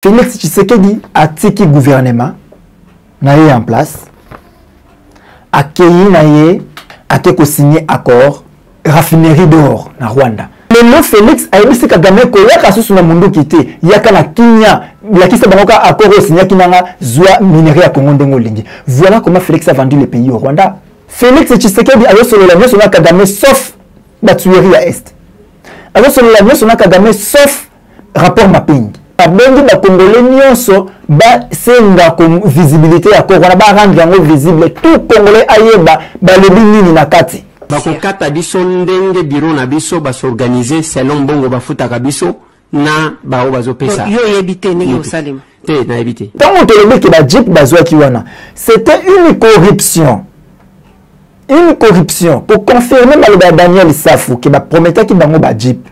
Félix Tshisekedi a tiki gouvernement naye en place accueilli naye a signé accord raffinerie d'or na Rwanda. Le nom Félix a yebisi Kagame ko yaka susu na mundu kité yaka na Kenya lakisa bangoka accord signé kinanga zwa minerai ya Congo ndengo lingi. Voilà comment Félix a vendu le pays au Rwanda. Félix Tshisekedi a solo la nyoso na Kagame sauf la tuerie à est. A solo la nyoso na Kagame sauf rapport mapping. Abengi ba Congolais nyonso ba senga comme visibilité ya Congo na ba rendre yango visible tout Congolais ayeba ba lebi nini na kati. Bakokata biso ndenge biro na biso ba s'organiser selon bongo bafutaka biso na bao bazopesa. Yo yebite ndenge osalema. Te na yebite. Tant on te que ba jeep bazwa kiwana. C'était une corruption. Une corruption pour confirmer Maloba Daniel Safou qui va promettre qu'il va ba jeep.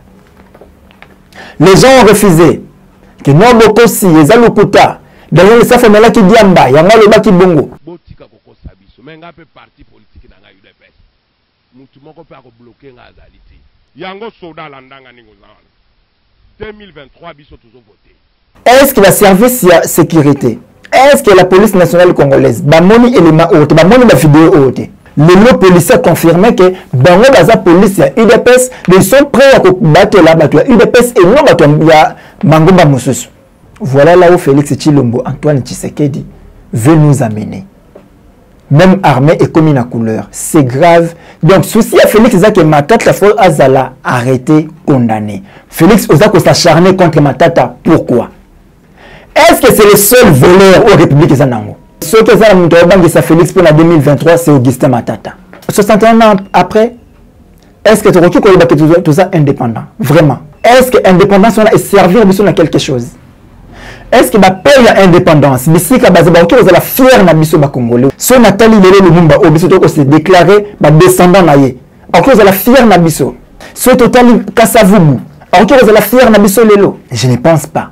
Les gens ont refusé. Que non beaucoup si les alukuta Daniel Safou mela ki diamba ya Maloba ki bongo. Botika kokosa biso. Menga pe parti politique na nga UDPS. Mutu moko pe ko bloquer nga azalité. Yango soda landanga ningo zana. 2023 biso toujours voté. Est-ce que la service de sécurité, est-ce que la police nationale congolaise, bamoni élément haute, bamoni la vidéo haute, le policier a confirmé que bango baza police ya UDPS, ils sont prêts à battre la battre UDPS et non battre ya Mangomba Mosusu. Voilà là où Félix Tshilombo Antoine Tshisekedi veut nous amener. Même armée et comme une couleur, c'est grave. Donc souci à Félix Zaki Matata, la fois Azala arrêté, condamné. Félix Ozako s'acharner contre Matata, pourquoi? Est-ce que c'est le seul voleur aux Républiques Zanango? Ce que ça a Félix pour la 2023, c'est Augustin Matata. 61 ans après, est-ce que tu reconnais tout ça indépendant? Vraiment. Est-ce que l'indépendance est servir à quelque chose? Est-ce que la paix et l'indépendance, mais si vous la fière na biso ba Congolais, si Nathalie Lele Lumumba au biso to se déclarer ba descendant naie, alors que vous la fière na biso, si total Kasavubu, alors que vous la fière na biso lelo, je ne pense pas.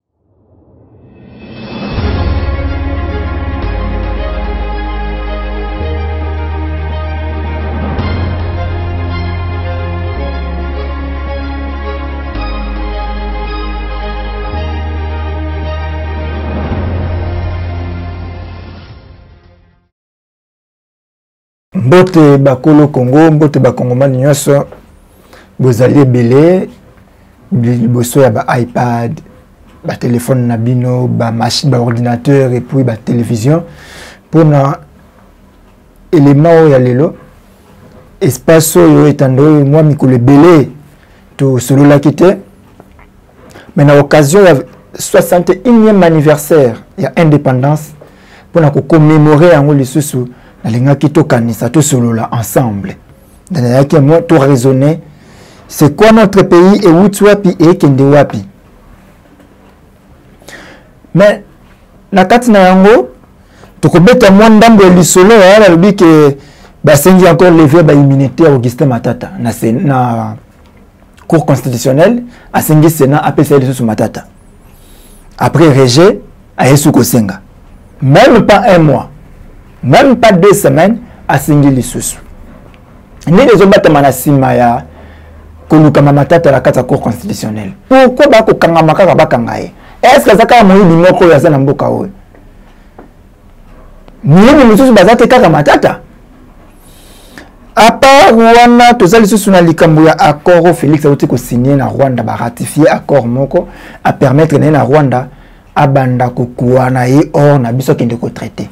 Mbote bakolo Congo, mbote bakongomani nyonso bozali ebele liboso ya ba iPad, ba téléphone na bino, ba machine, ba ordinateur et puis ba télévision pour na élément ya lelo espace yo etando moi mikolo ebele to solo la kité mais na occasion ya 61e anniversaire ya indépendance pour na ko commémorer yango lisusu Nalinga kito kanisa to solo là ensemble. Dans qui moi tout raisonner c'est quoi notre pays et où tu wapi et kende wapi. Mais na kati na yango to ko beta moi ndambo lisolo ala lobi que ba sengi encore lever ba immunité Augustin Matata na cour constitutionnelle a sengi Sénat APC sous Matata. Après rejet a Yesu Kosenga. Même pas un mois. Même pas 2 semaines à Singili Soussou. Ni les hommes manasima ya kolukama Matata la kata cour constitutionnelle. Pourquoi ba ko kanga makaka ba kangaye? Est-ce que ça ka moyi moko ya sana mboka oyo? Ni mususu bazate kaka Matata. À part Rwanda, tout ça les sous na likambo ya accord Félix a ko signé na Rwanda ba ratifier accord moko à permettre na Rwanda abanda ko kuana ye or na biso kende ko traiter.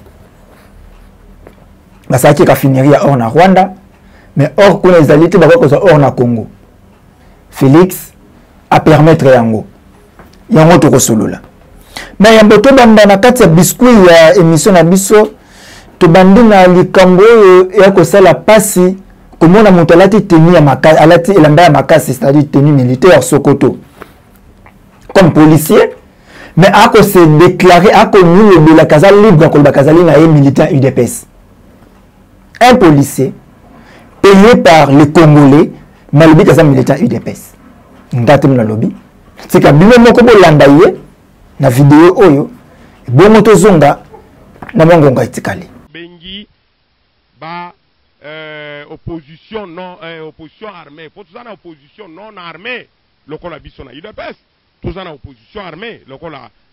Ça qui a fini or na Rwanda, mais or qu'on les alliés, or na Congo. Félix a permettre yango. Yango to solo là. Mais yambo to banda na kati ya biscuit ya émission na biso to bandi na likambo ya ko sala pasi comment na moto alati tenue ya makasi alati elamba ya makasi c'est-à-dire tenue militaire Sokoto. Comme policier mais a ko se déclarer a connu de la casa libre ko ba casa na militant UDPS. Un policier payé par les Congolais, Malobi Kaza militant UDPS. Ndatem na lobby. C'est que bino moko bolanda ye na vidéo oyo bongo to zonga na mongonga itikali. Bengi ba opposition non opposition armée. Faut tout ça na opposition non armée. Lokola biso na UDPS. Tout ça na opposition armée. Lokola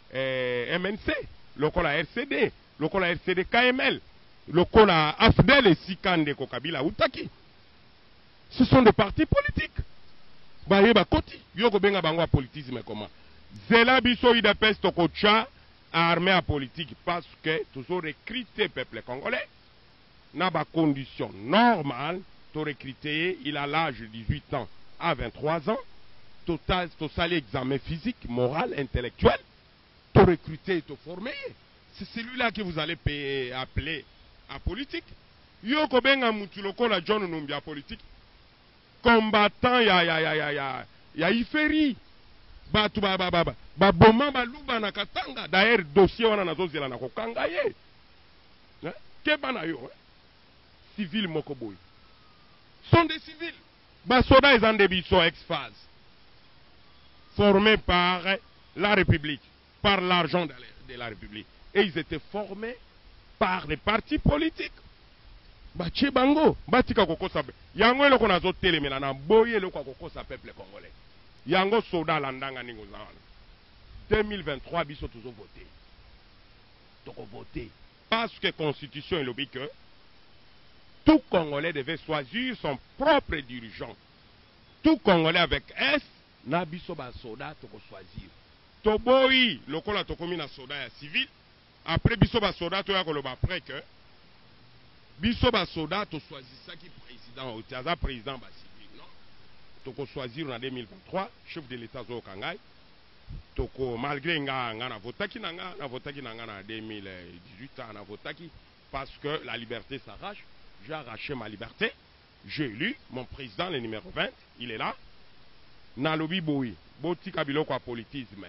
MNC, lokola RCD, lokola RCD KML, lokola AFDEL et Sikande Kokabila Utaki. Ce sont des partis politiques. Bayeba koti, yoko benga bangwa politisme comment. Zela biso idapes tokocha armée à politique parce que toujours recruter peuple congolais n'a pas condition normale to recruter, il a l'âge de 18 ans à 23 ans, total examen physique, moral, intellectuel, to recruter, to former. C'est celui-là que vous allez payer, appeler à politique. Yoko benga mutuloko la John Numbia politique. Combattant ya iferi batu ba boma ba luba na katanga d'ailleurs dossier wana nazozela na kokanga ye ke bana yo civil mokoboy sont des civils ba soda ils ont des biso ex-phase formés par la République, par l'argent de la République, et ils étaient formés par les partis politiques. Bache bango batika kokosa yango eloko nazo telemela na boye eloko kokosa peuple congolais yango soda landanga ningo zana 2023 biso toujours voter toko voter parce que constitution elobi que tout Congolais devait choisir son propre dirigeant. Tout Congolais avec S na biso ba soda toko choisir toboyi lokola tokomi na soda ya civil après biso ba soda to ya koloba après que biso ba soda to choisir qui président au théâtre président ba civil non toko choisir en 2023 chef de l'état zo kangai toko malgré nga na votaki na 2018 na votaki parce que la liberté s'arrache. J'ai arraché ma liberté, j'ai élu mon président le numéro 20, il est là na lobi boui botika biloko ya politisme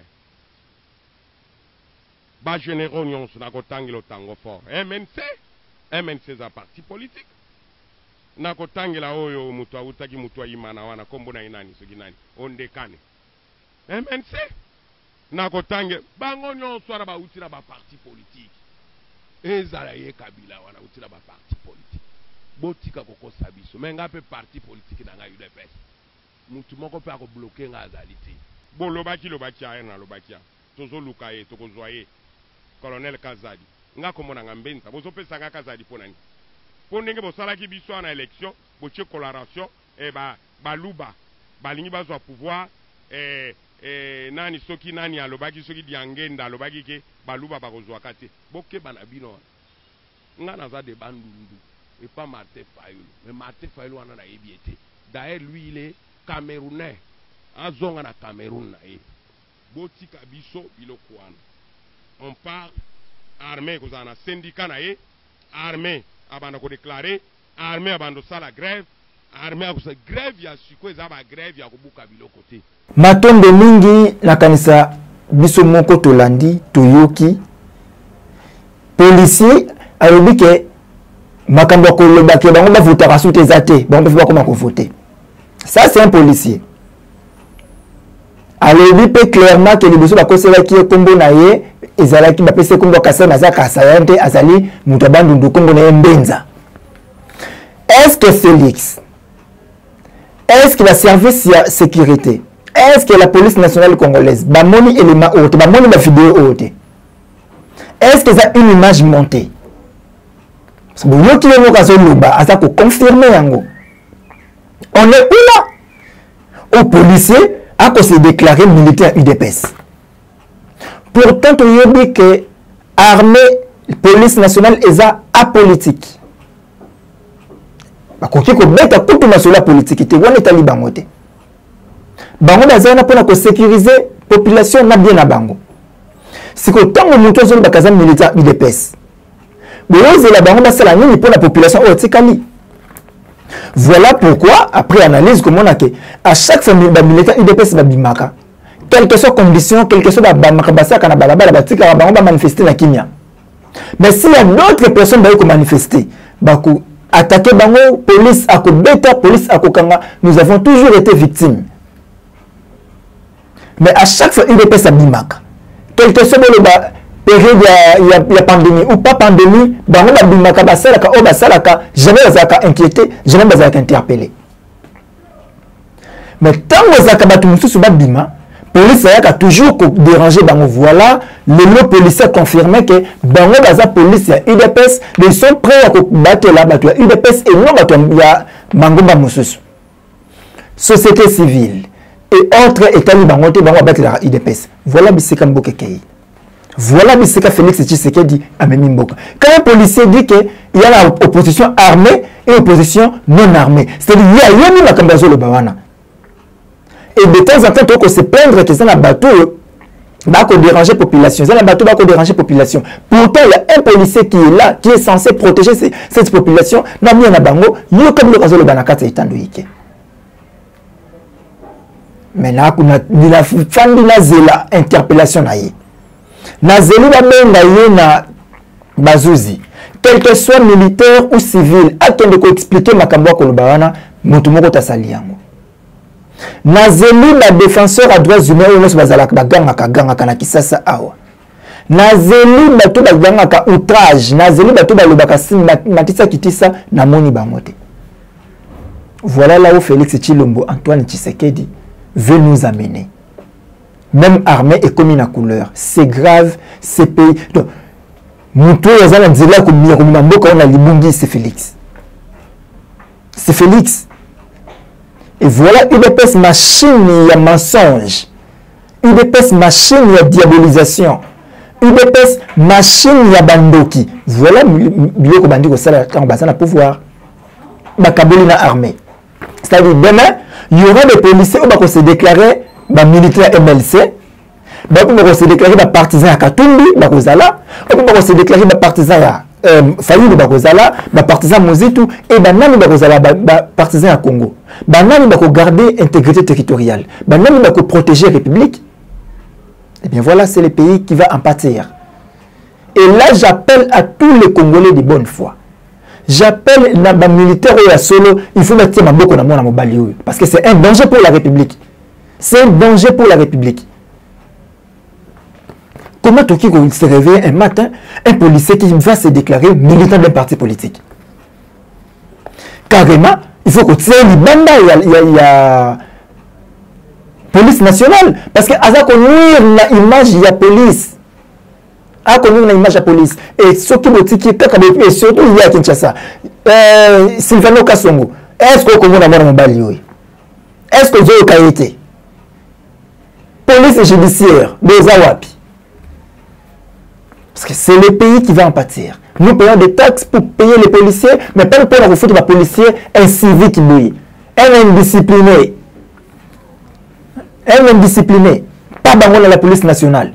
ba généraux nyonso na kotangela tango fort MNC za parti politique na kotangela oyo mutu awutaki mutu ayimana wana kombo na inani soki nani ondekane MNC na kotange bango nyonso ara bautira ba parti politique ezala ye Kabila wana utira ba parti politique botika kokosa biso menga pe parti politique na nga UDPS mutu moko pe akobloke nga azalite bo lobaki aye na lobaki tozo lukaye tokozwaye colonel Kazadi nga komona nga mbenza bozo pesa nga Kazadi ponani pondenge bosalaki biso na élection boche coloration baluba balingi bazwa pouvoir nani soki nani alobaki soki diangenda alobaki ke baluba bakozwa kate boke bana bino nga naza de bandundu et pas Martin Fayulu mais Martin Fayulu wana na yebiete d'ailleurs lui il est Camerounais azonga na Cameroun na ye botika biso biloko wana on parle armée kozana syndicat na ye armée abanda ko déclarer armée abando sala grève armée akosa grève ya siko eza ba grève ya kobuka biloko te matondo mingi na kanisa biso moko tolandi toyoki policier alobi ke makambo koloba ke bango ba votera soute zate bango ba koma ko voter. Ça c'est un policier. Alobi pe clairement que liboso ba kosela ki kombo na ye ezalaki ba pese kombo kasa na za kasa yante azali mutu bandundu kombo na mbenza. Est-ce que Félix, est-ce que la service de sécurité, est-ce que la police nationale congolaise ba moni élément haute ba moni ba vidéo haute, est-ce que ça une image montée? On est où là? Au policier a se déclaré militaire UDPS. Pourtant, on dit que l'armée, la police nationale est apolitique. Parce que la politique est politique. Bango bazana pour sécuriser la population na bien na bango. Si que tant que nous sommes dans militaire UDPS. Pour la population voilà pourquoi, après analyse, comme on a que à chaque fois que les militaires UDPS babimaka, quelles que soient les conditions, quelles que soient les manifester la Kenya. Mais s'il y a d'autres personnes qui manifester, attaquer bango, police à Beta, police à Kokanga, nous avons toujours été victimes. Mais à chaque fois UDPS babimaka, quel que soit le période il y a pandémie ou pas pandémie, bango babimaka basalaka o basalaka, jamais bazaka inquiété, jamais bazaka interpellé. Mais tant que bazaka batu mususu babima, police a toujours dérangé bango. Voilà, le policier confirmé que bango baza police ya UDPS, ils sont prêts à battre la bateau UDPS et non bateau ya Mangomba Mosusu. Société civile et autres états bango te bango battre la UDPS. Voilà biseka Mboka Kei. Voilà biseka Félix Tshisekedi a Memi Mboka. Quand un policier dit que il y a l'opposition armée et opposition non armée, c'est-à-dire il y a yoni makambazo le bawana. Et de temps en temps, on se plaindre que c'est un bateau qui va déranger la population. C'est un bateau qui va déranger la population. Pourtant, il y a un policier qui est là, qui est censé protéger cette population. N'a mis un bango, il y a comme le réseau de Banakata et Tandoïke. Mais là, on a fait la interpellation. Na zeli ba benga na bazouzi. Quel que soit militaire ou civil, attendez qu'on explique makambo ko lobawana, mutu moko tasali yango. Nazeli la défenseur à droits humains ou nos bazalaka baganga kana kisasa awa. Nazeli bato baganga ka outrage, nazeli bato balobaka matisa kitisa na moni bangote. Voilà là où Félix Tshilombo Antoine Tshisekedi veut nous amener. Même armée et comme une couleur, c'est grave, c'est pays. Donc, Moutou yazana nzela ko miruma mboka on a libungi c'est Félix. C'est Félix. Et voilà UDPS machine ya mensonge. UDPS machine ya diabolisation. UDPS machine ya bandoki. Voilà biloko bandi ko sala quand basa na pouvoir. Bakaboli na armée. C'est-à-dire demain, il y aura des policiers qui vont se déclarer militaires MLC. Ils vont se déclarer partisans à Katumbi, Bakozala. Ils vont se déclarer partisans à Fayulu Bakozala, partisans Mozitu et Banami Bakozala, partisans à Congo. Banami va garder l'intégrité territoriale. Banami va protéger la République. Et bien voilà, c'est le pays qui va en pâtir. Et là, j'appelle à tous les Congolais de bonne foi. J'appelle les militaires à solo, il faut mettre ma boko na mona mobali parce que c'est un danger pour la République. C'est un danger pour la République. Comment Toki se réveille un matin, un policier qui va se déclarer militant d'un parti politique? Carrément, il faut que tu aies il y a police nationale. Parce que à ça qu'on nuire l'image, il y a police. À qu'on nuire l'image de la police. Et ce qui est et surtout, il y a Kinshasa. Sylvano Kassongo. Est-ce qu'on a un bali? Est-ce que j'ai eu été? Police judiciaire, des Awapi. Parce que c'est le pays qui va en pâtir. Nous payons des taxes pour payer les policiers, mais pas le pays pour foutre les policiers, un civil qui bouille, un indiscipliné. Un indiscipliné. Pas dans la police nationale.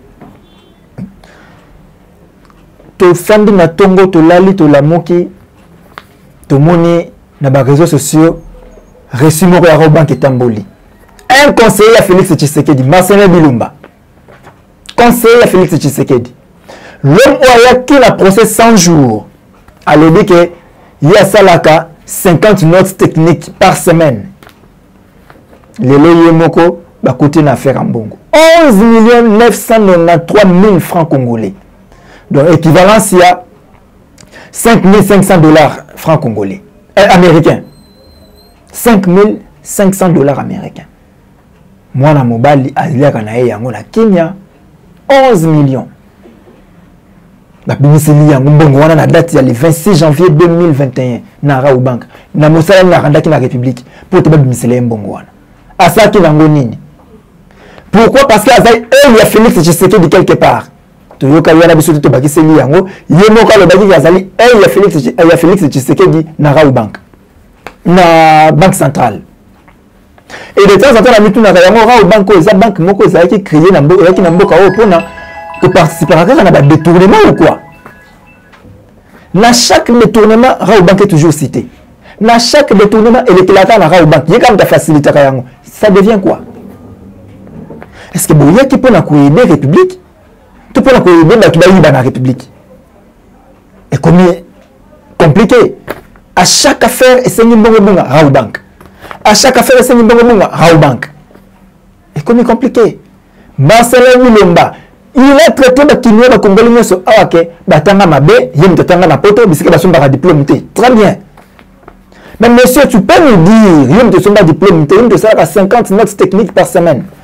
To fandi na tongo, to lali, to lamoki, to moni, na ba réseaux sociaux, reçu mon banque qui tamboli. Un conseiller à Félix Tshisekedi, Marcelin Bilumba. Conseiller à Félix Tshisekedi. L'homme qui a procès 100 jours, a dit qu'il y a salaka 50 notes techniques par semaine. Les loyers moko, bah côté na faire en bongo. 11 993 000 francs congolais. Donc équivalence il y a 5 500 $ francs congolais. Américains. 5 500 $ américains. Moi, na mobali, Azilia Kanae, yango na Kenya, 11 millions. La binisili yango mbongo wana na date ya le 26 janvier 2021 na Raou Bank. Na mosala na randaki na République pour te binisili mbongo wana. Asaki nango nini? Pourquoi? Parce que il y a Félix Tshisekedi quelque part. Toyoka yana biso to bakiseli yango, yemoka le baki yazali, il y a Félix Tshisekedi na Raou Bank. Na Banque centrale. Et de temps en temps, la mitou na Raou Bank, la banque moko qui créé na mboka, qui na mboka pour que participer à un détournement ou quoi? Dans chaque détournement, Raou Bank est toujours cité. Dans chaque détournement, il est là dans Raou Bank. Il y a comme facilité. Ça devient quoi? Est-ce que vous voyez qui peut aider la République? Tu peux aider la République. Et comme compliqué. À chaque affaire, c'est une bonne Raou Bank. À chaque affaire, c'est une bonne Raou Bank. Et comme compliqué. Marcelin Mulomba. Il a traité de Kinoué de Congolais sur Awake, Batanga Mabé, Yem Tanga Napoto, Bisque Basumba diplômé. Très bien. Mais monsieur, tu peux nous dire, Yem te Somba diplômé, Yem te Somba 50 notes techniques par semaine.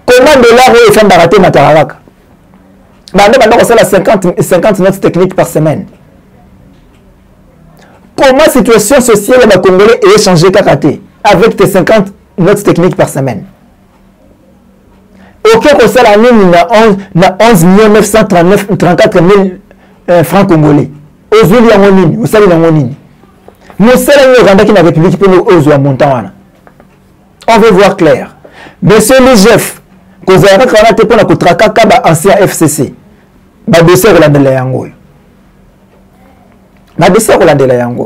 Comment dollar est fait barater Mataraka? Bande c'est la 50 notes techniques par semaine. Comment la situation sociale de Congolais est changée kakaté avec tes 50 notes techniques par semaine? Aucun conseil à nous na 11 934 000 francs congolais. Aujourd'hui, il y a un ligne. Vous savez, il y a un ligne. Nous sommes au Rwanda qui n'a République pour nous aux montant. On veut voir clair. Monsieur le chef, que vous avez fait pour la Kotraka, ancien FCC. Le dossier hollandais la Yango. Le dossier hollandais la Yango.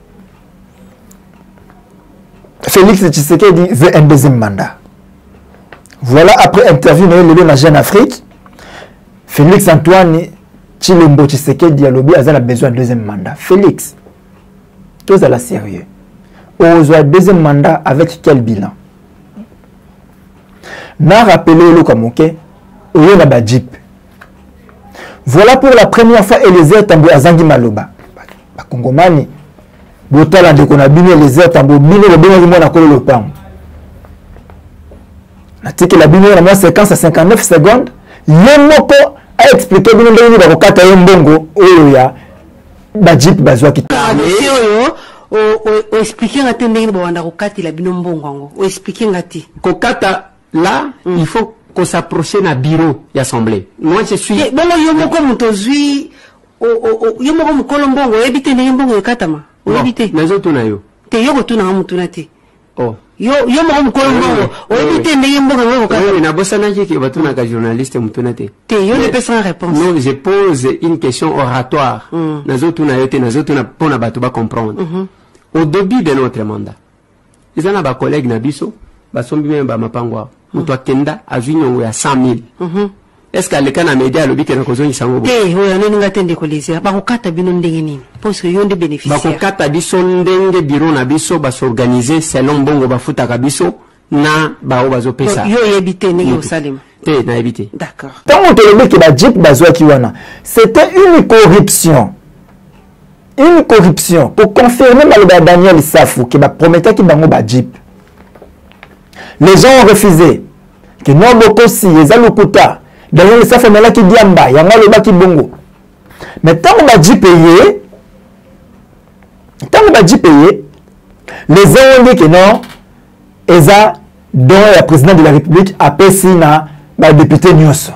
Félix Tshisekedi veut un deuxième mandat. Voilà, après interview de la Jeune Afrique, Félix Antoine Tshilombo Tshisekedi a besoin d'un deuxième mandat. Félix, tous à la sérieux. On a un deuxième mandat avec quel bilan? N'a rappelé le Kamoke, on a un jeep. Voilà pour la première fois Eliezer Tambo Azangi Maloba. Kongomani, Botala de Konabini Eliezer Tambo, Bino le Bino na Kolo Lopang. L'article la Bino na séquence à 59 secondes. Yemoko a expliqué Bino Bino na Kokata Yembongo, Oya, Bajip Bazwa qui o expliquer ngati ndenge bawanda kokati la Bino Mbongo. O expliquer ngati. Kokata là, il faut qu'on s'approche na bureau d'assemblée. Moi je suis bon yomoko mutozui yomoko mukolo mbongo ebite ne mbongo ekatama ebite nazo tuna yo te yoko tuna mutuna te oh yomoko mukolo mbongo ebite ne mbongo ekatama na bosana ke batuna ka journaliste mutuna te yo ne peux sans réponse. Non, je pose une question oratoire nazo tuna yo te nazo tuna pona bato ba comprendre. Au début de notre mandat ils en a ba collègue na biso ba sombi même ba mapangwa Moutoua Kenda a vu nyongo ya 100 000. Est-ce qu'à l'école média le bique na kozoni sango? Eh, oya nani ngatende kolizia. Ba kokata bino ndenge nini? Parce que yonde bénéficiaire. Ba kokata biso ndenge biro na biso ba s'organiser selon bongo ba futa ka biso na ba o bazo pesa. Yo yebite ndenge osalema. Te na yebite. D'accord. Tant on te le que ba jeep bazwa kiwana. C'était une corruption. Une corruption pour confirmer Maloba Daniel Safou qui ba promettait ki bango ba jeep. Les gens ont refusé. Que non, beaucoup si, les aloukuta, d'ailleurs, ça fait là qui diamba, il y a le bas qui bongo. Mais tant qu'on va dit payer, les gens ont dit que non, Eza, dont le président de la République, a passé na député Nyos.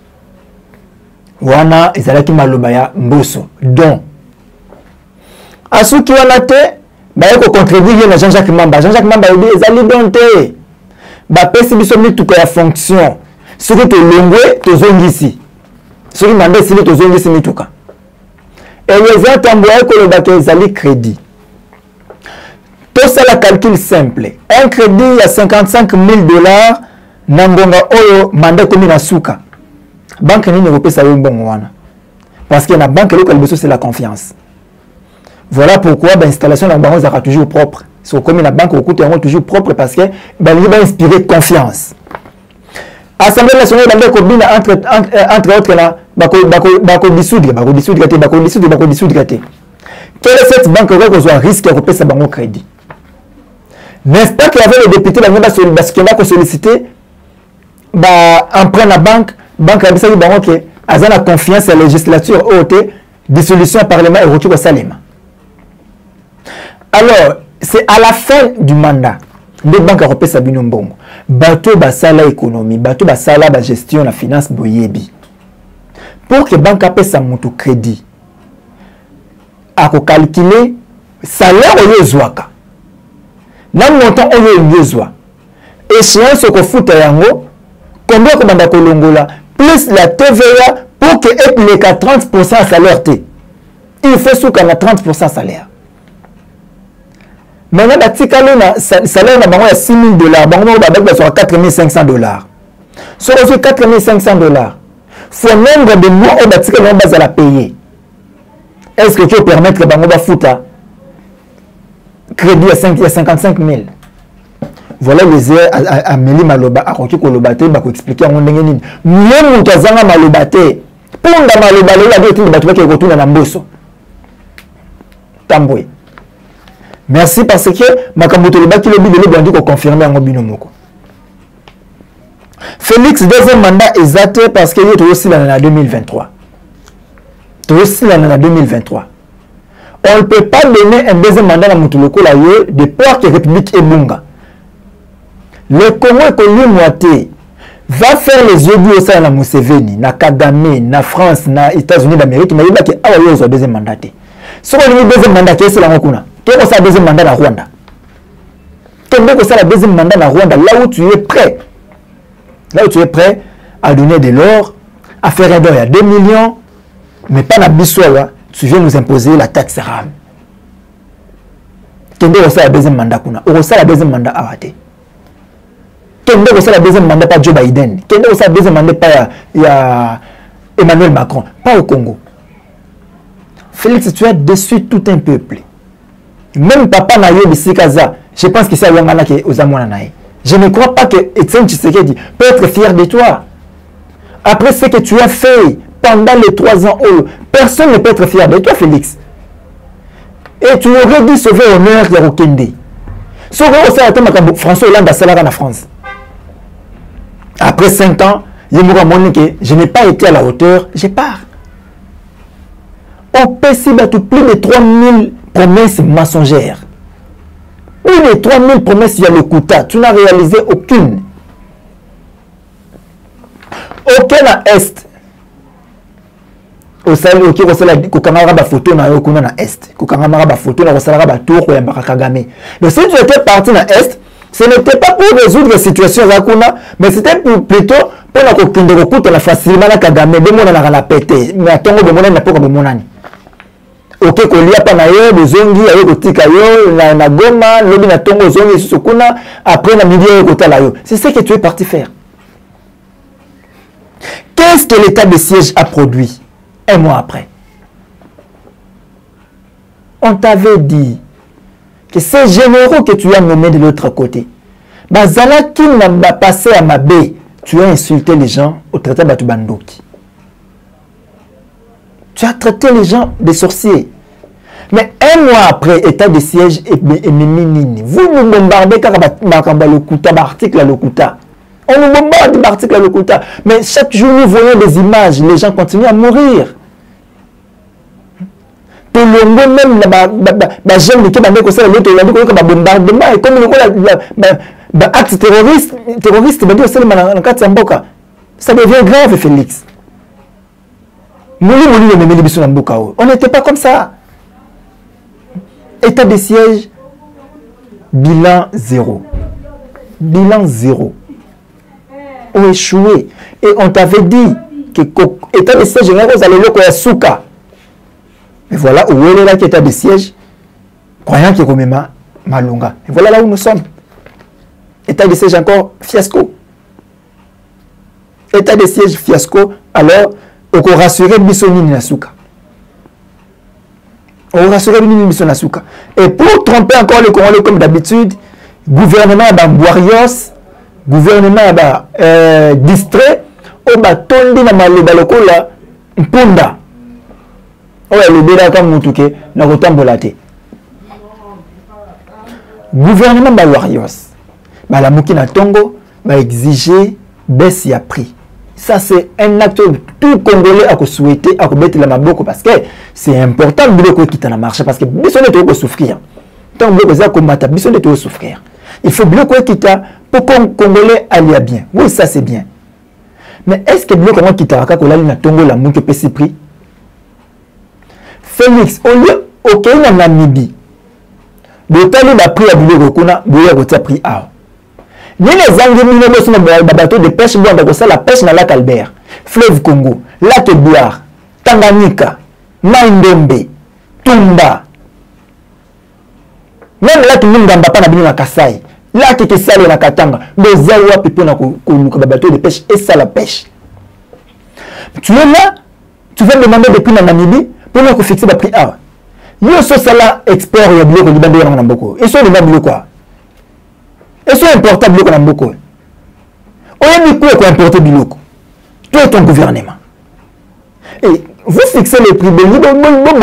Wana, Eza qui malobaya mboso. Donc, à ceux qui ont été, il faut contredire Jean-Jacques Mamba. Jean-Jacques Mamba, il dit, Eza libéré. Ba pesi biso mituka ya fonction soki to longwe to zongisi soki mande sili to zongisi mituka Eliezer Tambo ko loba ke ezali crédit to sala calcul simple un crédit ya $55 000 na ngonga oyo mande komi na suka banque nini kopesa yo mbongo wana parce que na banque lokal biso c'est la confiance. Voilà pourquoi l'installation de la banque sera toujours propre. C'est comme la banque au coût est toujours propre parce que il va inspirer confiance. Assemblée nationale entre autres là, bako dissoudre. Quelle est cette banque qui a risque de payer sa banque au crédit? N'est-ce pas qu'il y avait le député qui a sollicité emprunt la banque a dit que a confiance à la législature haute dissolution parlement et retour au Salima. Alors, c'est à la fin du mandat des banques européennes Sabino Mbongo. Bateau basala économie, bateau basala ba gestion la finance boyebi. Pour que banque paie sa moto crédit, à calculer salaire au yezwaka. Na montant au yezwa. Échéance au foota yango, combien que banda kolongola plus la TVA pour que ait les 30% à salaire T. Il faut sous qu'on a 30% salaire. Maintenant, le salaire na bango ya $6 000, bango ba sur $4 500. Sur $4 faut nombre de mois au batika na base à la payer. Est-ce que tu peux permettre que bango ba futa crédit à 55 000? Voilà les airs à Meli Maloba à Roki Kolobate ba ko expliquer en ndenge nini. Mieux mutazanga malobate. Ponda maloba le la doit ba tuba ke retourna na mboso. Tamboué. Merci parce que Makamboto le baki le bidele bandi ko confirmer en bino moko. Félix, deuxième mandat exact parce qu'il est aussi dans l'année 2023. Aussi dans l'année 2023. On ne peut pas donner un deuxième mandat à Moutoulouko de peur que la République est bunga. Le Congo est connu moitié. Va faire les yeux du sein na Museveni, na Kagame, na France, na États-Unis d'Amérique, mais il va que ah oui, il deuxième mandat. Si on a le deuxième mandat, qu'est-ce que c'est la Mokuna? Qu'est-ce que c'est le deuxième mandat à Rwanda? Qu'est-ce que c'est le deuxième mandat à Rwanda? Là où tu es prêt. Là où tu es prêt à donner de l'or, à faire un don à 2 millions, mais pas la bissoua, tu viens nous imposer la taxe RAM. Qu'est-ce que c'est le deuxième mandat kuna? Ou c'est le deuxième mandat à rater? Qu'est-ce que c'est le deuxième mandat pas Joe Biden? Qu'est-ce que c'est le deuxième mandat pas Emmanuel Macron? Pas au Congo. Félix, tu as déçu tout un peuple. Même papa Nayo Bissikaza, je pense que c'est à Yangana qui est aux Amouana Naye. Je ne crois pas que Etienne Tshisekedi peut être fier de toi. Après ce que tu as fait pendant les 3 ans, personne ne peut être fier de toi, Félix. Et tu aurais dû sauver l'honneur de Rokende. François Hollande a salarié en France. Après 5 ans, je n'ai pas été à la hauteur, je pars. On peut s'y battre plus de 3000 promesses mensongères. Plus de 3000 promesses il y a le Kouta. Tu n'as réalisé aucune. Aucun à Est. Au salaire, ok, on s'est dit que photo na yokuna na Est. Kokangara photo na salaire ba tour ko yamba Kagame. Donc si tu étais parti na Est, ce n'était pas pour résoudre la situation là mais c'était plutôt pour la kokinde ko la facilement na Kagame de mona na la pété. Mais atongo de mona na poko de monani. Ok, kolia pa na yo bezongi ayo kotika yo na Goma lobi na tongo zongi sukuna après na midi yo kotala yo. C'est ce que tu es parti faire. Qu'est-ce que l'état de siège a produit un mois après? On t'avait dit que ces généraux que tu as nommés de l'autre côté, Bazala qui n'a pas passé à Mabé, tu as insulté les gens au traité Batubandoki. Tu as traité les gens de sorciers. Mais un mois après, état de siège et Méminini, vous nous bombardez car le Kouta, l'article à l'Okuta. On nous bombarde l'article à l'Okuta. Mais chaque jour, nous voyons des images, les gens continuent à mourir. Tout le monde, même la jeune qui m'a dit que c'est le bombardement, et comme le acte terroriste, ça devient grave, Félix. On n'était pas comme ça. État de siège, bilan 0. Bilan 0. Ou échoué. Et on t'avait dit que état de siège, vous allez le faire souka. Et voilà où est là état de siège, croyant qu'il y a même Malunga. Et voilà là où nous sommes. État de siège encore fiasco. État de siège fiasco, alors on peut rassurer Bissoni Nasuka. On va rassurer Bissoni Nasuka. Et pour tromper encore le Congolais comme d'habitude, gouvernement Bambouarios, gouvernement distrait, on va tondi na maloba lokola mpunda. Oya le bela comme mutuke na kotambola te. Gouvernement Bambouarios, la Moki na Tongo va exiger baisse ya prix. Ça, c'est un acte tout Congolais à souhaiter, à mettre la maboko parce que c'est important de quitter le marché parce que besoin de souffrir. Tant que vous avez besoin de souffrir. Il faut bien quitter pour que les Congolais aillent bien. Oui, ça c'est bien. Mais est-ce que vous avez quitté la Tongo la mouke pesi prix? Félix, au lieu auquel en Namibie, le talent a pris à Boulé Kuna, Boulé a pris à. Ni les Anglais sont dans bateau de pêche, la pêche dans lac Albert, fleuve Congo, lac Boire, Tanganyika, Maïndombe, Tumba. Même lac Mungamba pas na Kasai, lac Kesale na Katanga, les Awa pipo na bateau de pêche et ça la pêche. Tu es là, tu vas demander depuis la Namibie pour nous fixer le prix A. Yo so sala export ya bloc libando ya ngamboko. Et so le bloc quoi? Et c'est important de l'eau beaucoup. On a dit quoi importer du loco. Toi et ton gouvernement. Et vous fixez les prix de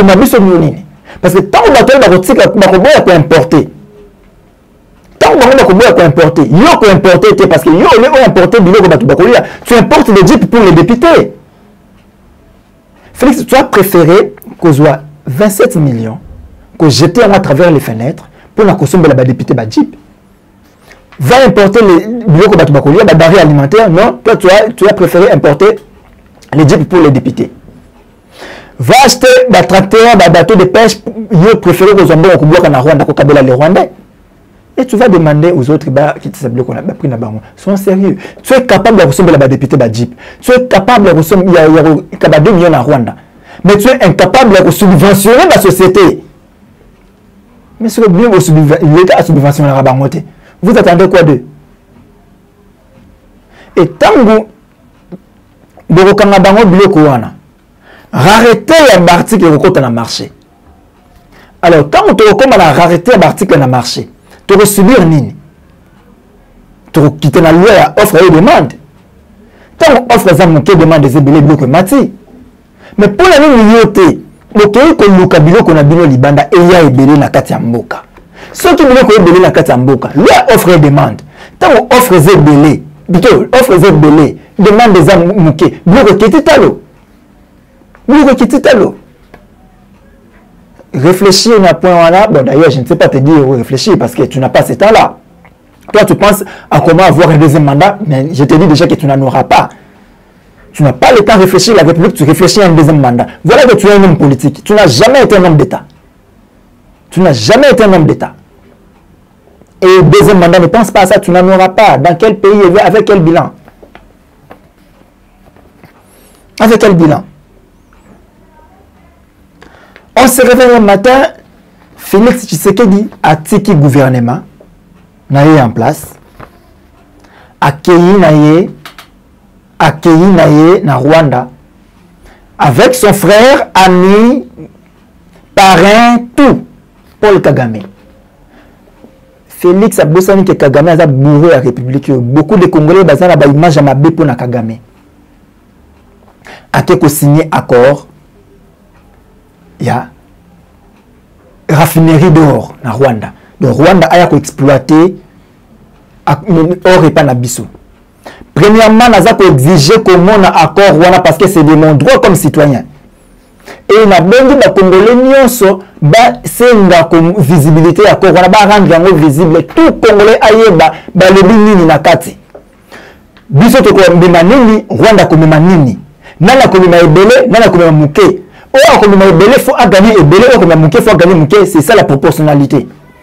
l'eau. Parce que tant que vous avez un importer, tant que vous bois qu'on importer. Yo qu'on importer parce que yo on importer biloko batu bakolia. Tu importes des jeeps pour les députés. Félix, tu as préféré qu'on soit 27 millions que jeter à travers les fenêtres pour la consommer la député ba jeep. Va importer les biloko batu bakolia, ba denrées alimentaires. Non, toi tu as préféré importer les jeeps pour les députés. Va acheter des tracteurs, des bateaux de pêche, il préfère que Zambon ou Kouboua na Rwanda, Kokabela les Rwandais. Et tu vas demander aux autres qui te qu'on a pris là-bas. Sois sérieux. Tu es capable de ressembler à la députée Badjip. Tu es capable de ressembler à 2 millions à Rwanda. Mais tu es incapable de subventionner la société. Mais c'est bien l'État a subventionné la Rabangote. Vous attendez quoi d'eux? Et tant que vous avez rareté l'article qui a marché. Alors, quand on a rareté l'article qui a marché, tu vas subir nini? Tu vas quitter la loi à offre et demande. Tant qu'on offre ça, on demande des ébélés blocs mati. Mais pour la minorité, le pays qu'on a bilo qu'on a bilo libanda et il y a ébélé na kati ya mboka. Ceux qui veulent qu'on ébélé na kati ya mboka, loi offre et demande. Tant qu'on offre des ébélés, plutôt offre des ébélés, demande des âmes mouké, bloc qui talo. Réfléchir à un point là, bon d'ailleurs je ne sais pas te dire où réfléchir parce que tu n'as pas ce temps-là. Toi tu penses à comment avoir un deuxième mandat, mais je te dis déjà que tu n'en auras pas. Tu n'as pas le temps de réfléchir à la République, tu réfléchis à un deuxième mandat. Voilà que tu es un homme politique. Tu n'as jamais été un homme d'État. Tu n'as jamais été un homme d'État. Et deuxième mandat, ne pense pas à ça, tu n'en auras pas. Dans quel pays, avec quel bilan? Avec quel bilan? On se réveille un matin, Félix Tshisekedi a tiki gouvernement, naye en place, accueilli naye na Rwanda, avec son frère, ami, parrain, tout, Paul Kagame. Félix a bossé que Kagame a bourré la République. Beaucoup de Congolais basent na image à mabé pour na Kagame. A été signé accord. Il y a raffinerie d'or en Rwanda. Donc Rwanda a exploité or et pas na biso. Premièrement, on a exigé que mon accord Rwanda parce que c'est de mon droit comme citoyen. Et na bengi ba Congolais nyonso ba senga comme visibilité accord Rwanda ba rendre yango visible tout Congolais ayeba ba lebi nini na kati. Biso to ko mbima nini Rwanda ko mbima nini. Nana ko mbima ebele, nana ko mbima muke. Oh, comme il faut gagner et belé, comme il faut gagner, c'est ça la proportionnalité.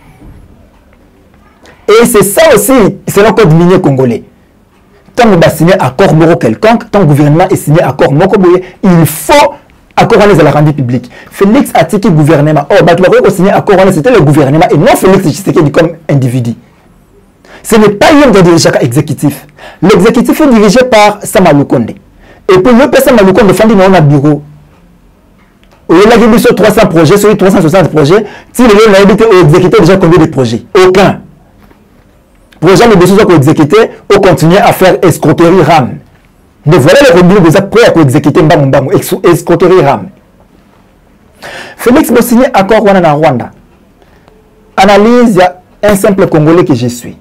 Et c'est ça aussi, c'est le code minier congolais. Tant que vous signez accord moro quelconque, tant que le gouvernement est signé accord moko, il faut accord à la rendue publique. Félix a tiqué le gouvernement. Oh, bah tu vas signer accord, c'était le gouvernement et non Félix Tshisekedi comme individu. Ce n'est pas lui qui dirige l'exécutif. L'exécutif est dirigé par Samaloukonde. Et pour le Sama Lukonde, on a un bureau. Il y a 300 projets, sur 360 projets. Si les gens ont exécuté déjà combien de projets? Aucun. Projet de décision qu'on exécuté, on continue à faire escroquerie RAM. Donc voilà les revenus déjà prêts à exécuter escroquerie RAM. Félix m'a signé accord Rwanda en Rwanda. Analyse, il y a un simple Congolais que je suis.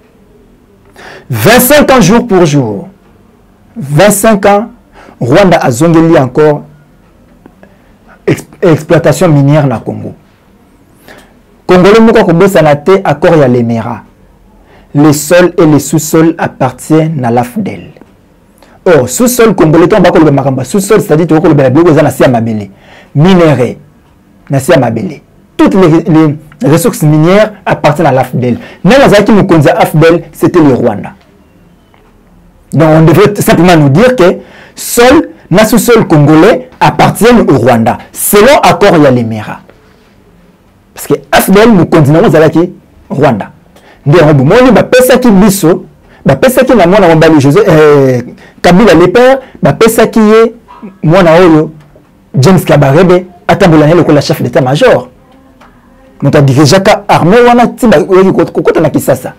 25 ans jour pour jour. 25 ans, Rwanda a zongeli encore exploitation minière na Congo. Congolais moko kobosa na te accord ya l'Emera. Les sols et les sous-sols appartiennent à l'AFDEL. Or, sous-sol congolais, sous-sol, c'est-à-dire que les minéraux, toutes les ressources minières appartiennent à l'AFDEL. C'était le Rwanda. Donc, on devrait simplement nous dire que sol, na sous-sol congolais appartiennent au Rwanda, selon accord Yalemera. Parce que AFDEL, nous continuons à aller au Rwanda. Donc, on va passer qui biso, va passer qui na mona wambali José Kabila le père, va passer qui est mona oyo James Kabarebe, atambola le la chef d'état-major. Nous avons déjà armé wana timba kokota na Kisasa.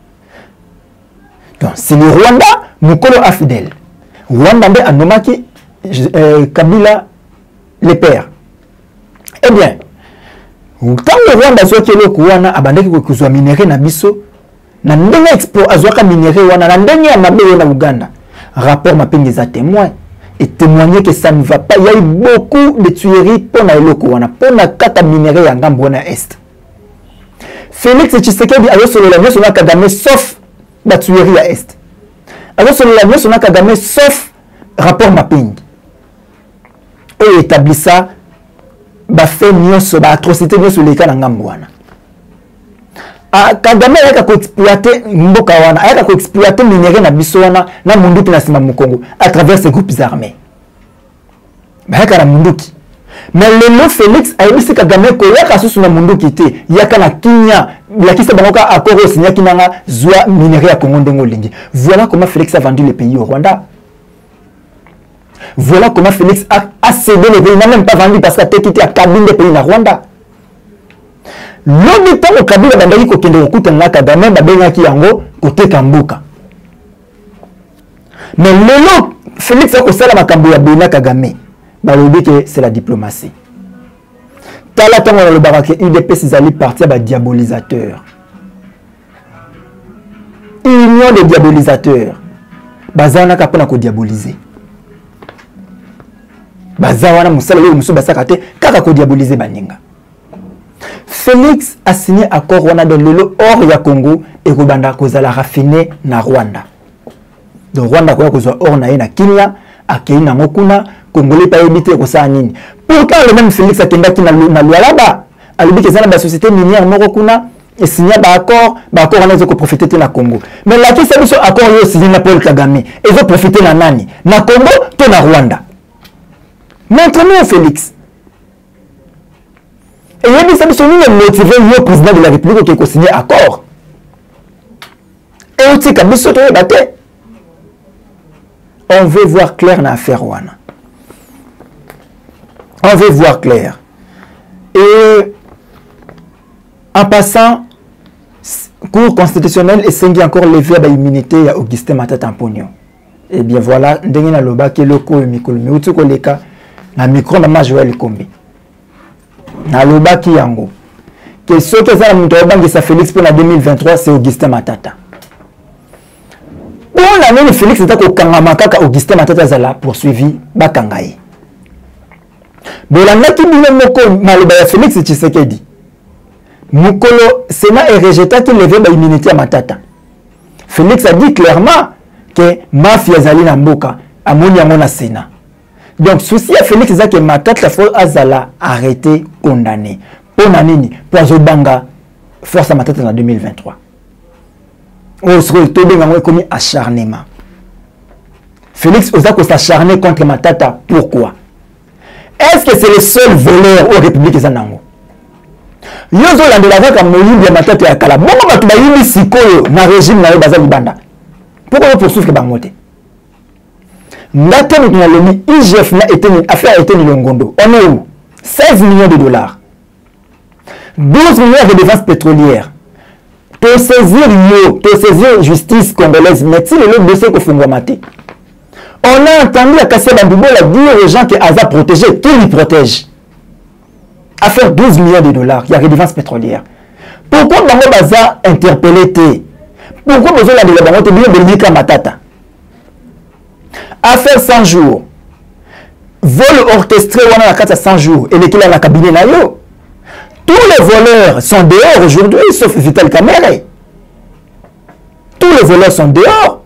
Donc, c'est le Rwanda, nous collons AFDEL. Rwanda a nommé Kabila le père. Eh bien, tant que Rwanda soit le Kouana abandonné que soit minéré na biso na ndenge expo azwaka minéré wana na ndenge ya mabe na Uganda. Rapport Mapingi za témoin et témoigner que ça ne va pas. Il y a eu beaucoup de tueries pour na eloko wana pour na kata minéré ya ngambo na est. Félix Tshisekedi a solo la nyoso na Kagame sauf la tuerie à est. A solo la nyoso na Kagame sauf rapport Mapingi. Et établit ça ba fait nyoso ba atrocité nyoso le ka na ngambo wana. Kagame ayaka ko exploiter mboka wana, ayaka ko exploiter minéré na biso wana na munduki na sima Mukongo à travers ces groupes armés. Bayaka na munduki. Mais le Félix a eu ce Kagame ko yaka susu na munduki te, yaka na kinya, yakisa bangoka accord au signé kinanga zwa minéré ya Congo ndengo lingi. Voilà comment Félix a vendu le pays au Rwanda. Voilà comment Félix a cédé le pays, il n'a même pas vendu parce qu'il a quitté à cabine des pays na Rwanda. L'homme temps au Kabila bandaki ko kende okuta na Kagame babengaki yango côté Kambuka. Mais lelo Félix a kosala makambo ya Bena Kagame. Balobi que c'est la diplomatie. Tala tango na lobaka ke UDPS zali partir ba diabolisateur. Union des diabolisateurs. Bazana ka pona ko diaboliser. Bazawana musala le musu basaka te kaka ko diaboliser baninga. Félix a signé accord wana de lelo hors ya Congo et Rwanda kozala raffiné na Rwanda. Donc Rwanda ko kozwa hors na na Kenya, akei na ngokuna, Congolais pa yebite ko sa nini. Pourtant le même Félix a tendaki na Lualaba, alibi ke zana ba société minière moko kuna et signé ba accord wana zo ko profiter te na Congo. Mais la qui c'est accord yo signé na Paul Kagame et zo profiter na nani? Na Congo to na Rwanda. Montre-nous Félix. Et il y a des personnes qui ont motivé le président de la République qui a signé accord. Et aussi, on veut voir clair dans l'affaire. On veut voir clair. Et en passant, Cour constitutionnelle est singulier encore levé à l'immunité à Augustin Matata Mpogno. Et bien voilà, ndenge na loba ke loko mikolo mi utuko leka na micro na Joël Kombi. Na loba ki yango que ce que ça muto bangisa Félix pour la 2023 c'est Augustin Matata. Bon la même Félix est ko kangama kaka Augustin Matata zala poursuivi bakangai. Bolanga ki bino moko maloba ya Félix Tshisekedi. Mukolo Sénat est rejeté qu'il levait l'immunité à Matata. Félix a dit clairement que mafia zali na mboka amoni yango na Sénat. Donc souci à Félix c'est que Matata faut azala arrêté condamné. Pour nanini pour Zobanga force à Matata en 2023. On se retrouve comme acharnement. Félix Ozako s'acharner contre Matata. Pourquoi? Est-ce que c'est le seul voleur aux républiques Zanango? Yozo landela kaka moyimbi ya Matata ya kala. Bongo batu bayimbi sikoyo na régime na yo baza libanda. Pourquoi on poursuivre Bangote? Ngate nous avons mis IGF n'a été affaire a été Nilongondo. On est où? 16 millions de dollars. 12 millions de défense pétrolière. Pour saisir justice congolaise, mais si le dossier que Fungwamate. On a entendu la Kassia Bambubola dire aux gens que Aza protégé, qui lui protège? Affaire 12 millions de dollars, il y a redevance pétrolière. Pourquoi Bango Baza interpellé? Pourquoi besoin de la Bango bien de Lika Matata? Affaire 100 jours. Vol orchestré on a 400 jours. Et l'équipe à la cabinet nayo. Tous les voleurs sont dehors aujourd'hui, sauf Vital Kamere. Tous les voleurs sont dehors.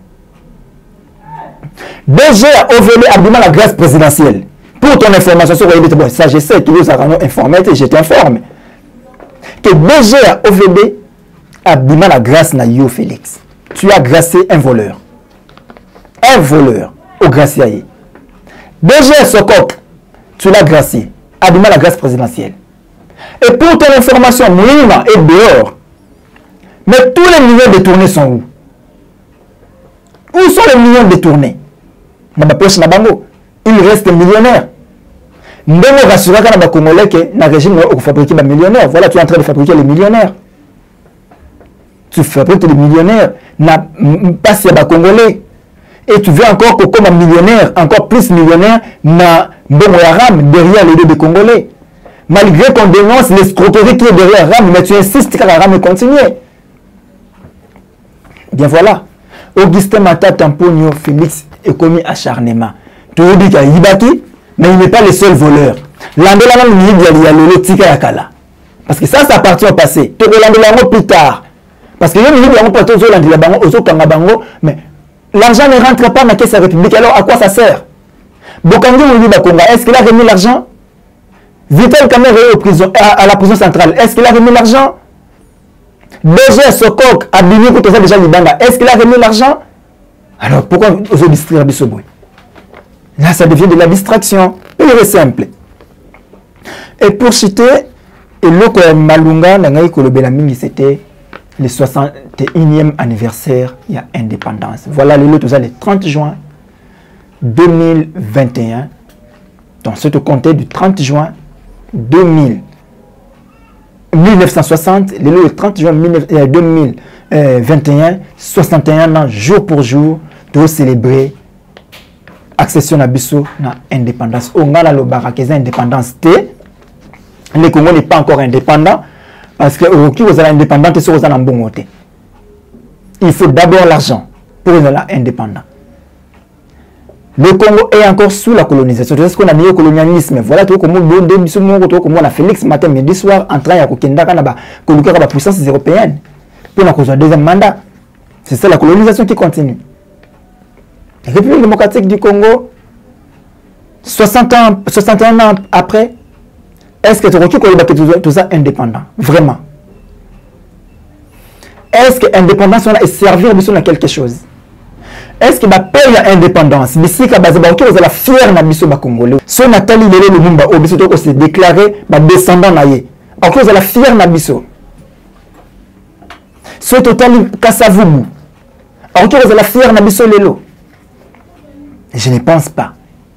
DG a ovulé abîmant la grâce présidentielle. Pour ton information sur bon, ça je sais que nous avons informé et je t'informe. Que DG a ovulé abîmant la grâce na yo Félix. Tu as gracé un voleur. Un voleur au graciaïe. DG Sokok, tu l'as gracié. Abîmant la grâce présidentielle. Et pour ton information, Moïma est dehors. Mais tous les millions détournés sont où? Où sont les millions détournés? Il reste millionnaire. Nous devons rassurer que les Congolais que le régime va fabriquer des millionnaires. Voilà, tu es en train de fabriquer les millionnaires. Tu fabriques des millionnaires. Pas si les Congolais. Et tu veux encore que comme un millionnaire, encore plus millionnaire, na Ram derrière les deux Congolais. Malgré qu'on dénonce l'escroquerie qui est derrière Ram, mais tu insistes que la Ram continue. bien voilà. Augustin Matata Mponyo Félix est commis acharnement. Tu dis qu'il y a Ibaki, mais il n'est pas le seul voleur. L'andela il y a le tika yakala. Parce que ça appartient au passé. Tu peux l'andela plus tard. Parce que mais l'argent ne rentre pas dans la caisse de la République. Alors à quoi ça sert? Bokangi Mouli Bakonga, est-ce qu'il a remis l'argent? Vital Kamerhe est à la prison centrale, est-ce qu'il a remis l'argent? DG Sokok a bini pour ça déjà Libanga, est-ce qu'il a remis l'argent? Alors pourquoi vous distraire Bissoboy? Là ça devient de la distraction. C'est simple. Et pour citer, et l'autre Malunga Nangaï Kolobelamini, c'était le 61e anniversaire de l'indépendance. Voilà le 30 juin 2021. Donc, c'est au compte du 30 juin 1960, le 30 juin 2021, 61 ans, jour pour jour, de célébrer l'accession à Bissau à l'indépendance. On a le barakeza indépendance. Le Congo n'est pas encore indépendant. Parce que qui vous êtes indépendant, c'est vous êtes en bon côté. Il faut d'abord l'argent pour être indépendant. Le Congo est encore sous la colonisation. C'est ce qu'on a mis au colonialisme. Voilà tout comme on a Félix matin, midi soir, en train de la puissance européenne pour la deuxième mandat. C'est ça la colonisation qui continue. La République démocratique du Congo, 61 ans après, est-ce que tu reconnais tout ça indépendant? Vraiment. Est-ce que l'indépendance est servir à quelque chose? Est-ce que la paix à l'indépendance, si la fière na biso ba Congolais, si Nathalie Lele Lumumba au biso se déclarer ba descendant na ye, à cause de la fière na biso. Si Total Kasavubu, à cause de la fière na biso lelo. Je ne pense pas.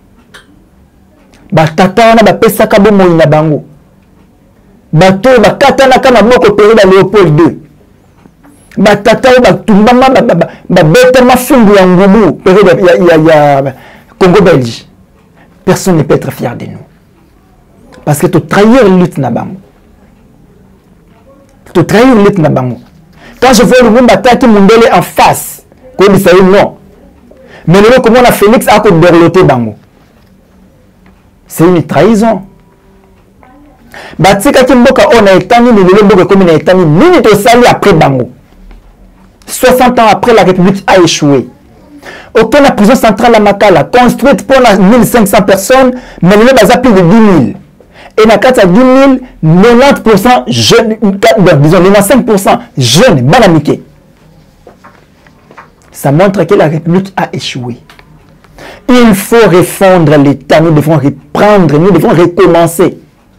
Batata na bapesaka bomoi na bango bato bakatana kana moko période ya Léopold II batata batumbama babeta mafungu ya ngubu période ya Congo Belge. Personne ne peut être fier de nous parce que tu trahir lutte na bango, tu trahir lutte na bango. Quand je vois le monde attaquer Mundele en face comme ça non, mais le comment la Félix a ko berloté bango. C'est une trahison. Batika Kimboka on a étani le mboka comme on a étani minute au sali après bango. 60 ans après la République a échoué. Autant la prison centrale à Makala construite pour 1500 personnes, mais le bas plus de 10 000. Et dans 4 à 10 000, 90% jeunes, disons 95% jeunes, banamiqués. Ça montre que la République a échoué. Il faut refondre l'État, nous devons reprendre, nous devons recommencer.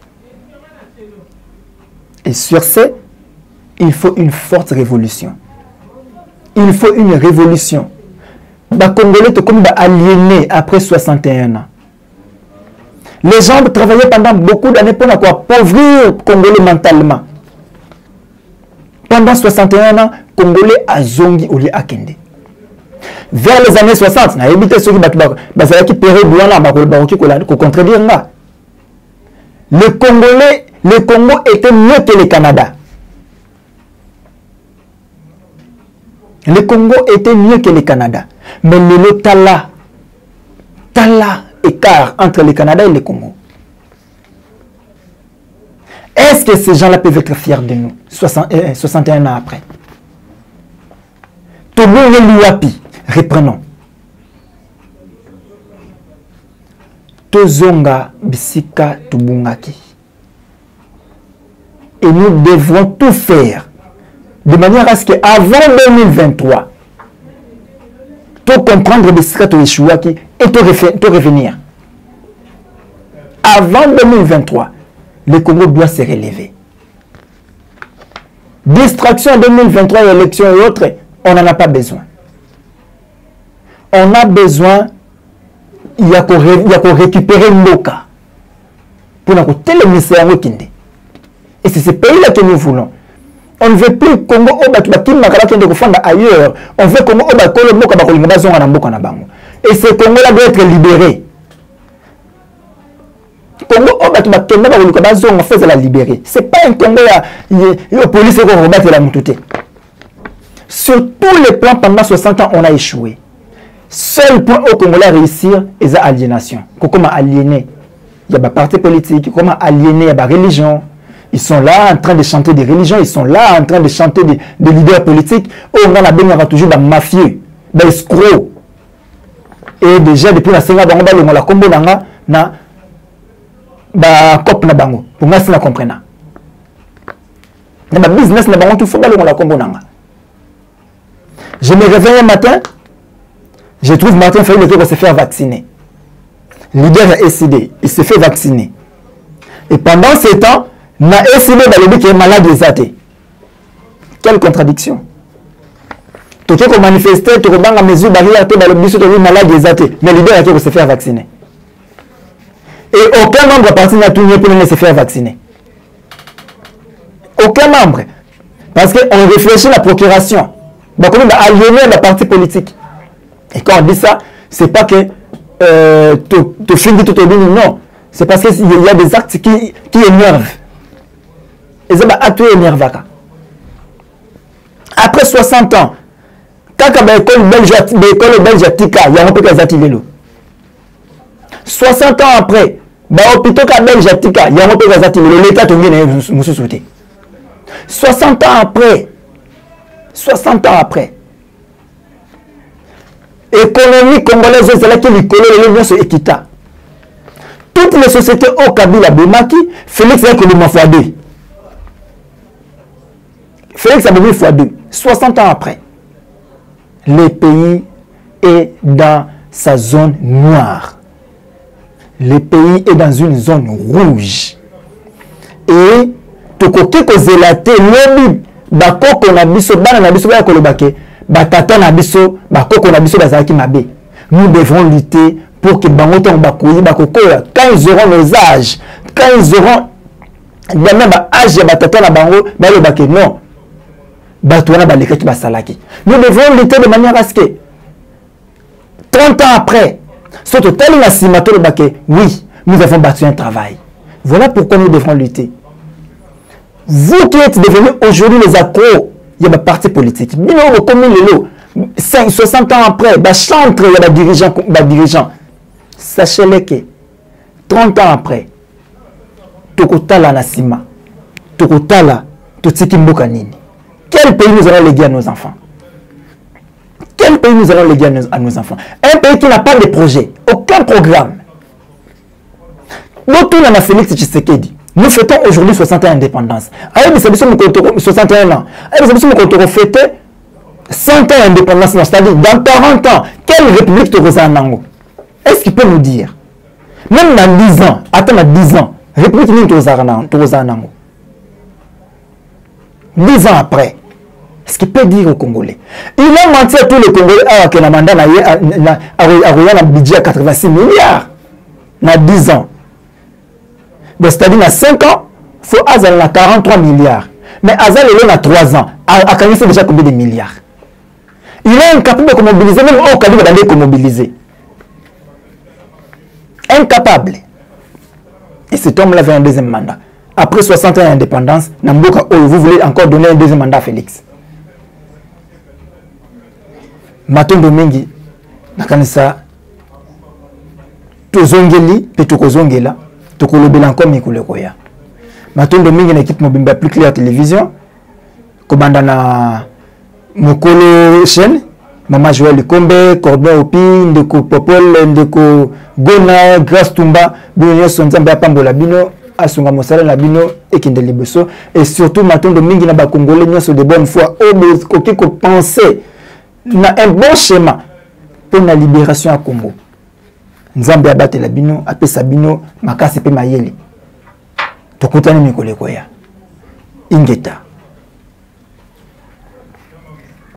Et sur ce, il faut une forte révolution. Il faut une révolution. Les Congolais sont comme aliénés après 61 ans. Les gens travaillaient pendant beaucoup d'années pour appauvrir les Congolais mentalement. Pendant 61 ans, les Congolais a zongi au lieu à Kende. Vers les années 60, na évité ceux qui qui période contredire là. Le Congo était mieux que le Canada. Le Congo était mieux que le Canada. Mais le tala écart entre le Canada et le Congo. Est-ce que ces gens-là peuvent être fiers de nous 61 ans après? Tobo Luapi. Reprenons. Tozonga bisika tubungaki. Et nous devons tout faire de manière à ce qu'avant 2023, tout comprendre bisika tueshuaki et tout revenir. Avant 2023, le Congo doit se relever. Distraction en 2023 et élections et autres, on n'en a pas besoin. On a besoin, il y a qu'à récupérer Mboka pour nous télémiser en Okinde. Et c'est ce pays-là que nous voulons. On ne veut plus Congo ailleurs. On veut Congo et ce Congo-là doit être libéré. Congo la libérer. Ce n'est pas un Congo la police qui va rebattre la moutouté. Sur tous les plans, pendant 60 ans, on a échoué. Seul point au Congolais à réussir est l'aliénation. Comment aliéner? Il y a des partis politiques, comment aliéner, il y a des religions. Ils sont là en train de chanter des religions, ils sont là en train de chanter des leaders politiques. On a toujours des mafieux, des escrocs. Et déjà, depuis la Sénat, on a la combo na cop na bango. Pour moi, c'est la comprendre. Dans ma business, na bango, tout faut on la combo nanga. Je me réveille un matin, je trouve Martin Fayulu qui va se faire vacciner. Leader a SID, il se fait vacciner. Et pendant ce temps, na SID dans le qui est malade des athées. Quelle contradiction. Tu peux manifester, tu peux faire mesure barrière, tu peux faire malade des athées. Mais le leader va se faire vacciner. Et aucun membre de parti n'a tout pour ne se faire vacciner. Aucun membre. Parce qu'on réfléchit à la procuration. Donc on va aliéner la partie politique. Et quand on dit ça, c'est pas que tu finis tout au bout, non. C'est parce qu'il y a des actes qui énervent. Et c'est des actes qui énervent. Après 60 ans, quand l'école belge a tika, il y a un peu de 60 ans après, l'hôpital belge a tika, il y a un peu de l'État qui est 60 ans après, 60 ans après, l'économie congolaise est là qui est sur Ekita. Toutes les sociétés au Kabila Bemaki, Félix a économie x2. Félix a économie x2. 60 ans après, le pays est dans sa zone noire. Le pays est dans une zone rouge. Et tokoki kozelaté lobi bakoko na biso bana na biso ba kolobake batata na biso bakoko na biso bazalaki mabe. Nous devons lutter pour que bango ton bakoyi bakokola quand ils auront nos âges, quand ils auront même âge ya batata na bango balobake non batwana balekaki basalaki. Nous devons lutter de manière à ce que 30 ans après ce total na simato lobake oui, nous avons battu un travail. Voilà pourquoi nous devons lutter. Vous qui êtes devenus aujourd'hui les accros, il y a des partis politiques. Bien comme les 60 ans après, il y a des dirigeants. Sachez-le que 30 ans après, Tokotala Nasima, Tokotala, Totiki Mbokanini. Quel pays nous allons léguer à nos enfants? Quel pays nous allons léguer à nos enfants? Un pays qui n'a pas de projet, aucun programme. L'autre, on a Félix Tshisekedi. Nous fêtons aujourd'hui 61 ans d'indépendance. Avec 61 ans. Avec nous fêter 100 ans d'indépendance. C'est-à-dire, dans 40 ans, quelle république te Nango? Est-ce qu'il peut nous dire? Même dans 10 ans, attends, dans 10 ans, république te Nango. 10 ans après, est-ce qu'il peut dire aux Congolais? Il a menti à tous les Congolais que la mandat a un budget à 86 milliards. Dans 10 ans. C'est-à-dire, dans 5 ans, il faut Azal à 43 milliards. Mais Azal est à 3 ans. A Kanye fait déjà combien de milliards? Il est incapable de mobiliser, même au Kanye d'aller mobiliser. Incapable. Et cet homme-là avait un deuxième mandat. Après 60 ans d'indépendance, vous voulez encore donner un deuxième mandat à Félix. Maton Domingi, Nakanisa, Tozongeli, Petoukozongela. Tokolobela encore mikule koya. Maton Domingue na équipe mobimba plus clair télévision. Kobanda na Mokolo chaîne, Mama Joël Kombe, Corbin Opi, Ndeko Popol, Ndeko Gona, Grace Tumba, Bino Sonzamba Pambola Bino, Asunga Mosala na Bino ekende liboso et surtout Maton Domingue na ba Congolais nyonso de bonne foi au qui penser na un bon schéma pour la libération à Congo. Nzambe abate la bino apesa bino makasi pe mayele tokutani mikole koya ingeta